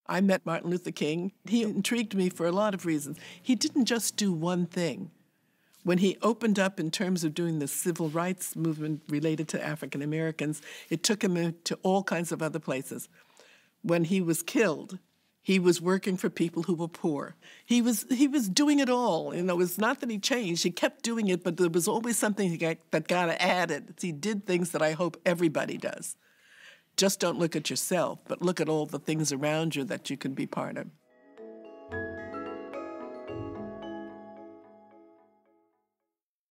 I met Martin Luther King. He intrigued me for a lot of reasons. He didn't just do one thing. When he opened up in terms of doing the civil rights movement related to African Americans, it took him into all kinds of other places. When he was killed, he was working for people who were poor. He was doing it all. You know, it's not that he changed. He kept doing it, but there was always something that got added. He did things that I hope everybody does. Just don't look at yourself, but look at all the things around you that you can be part of.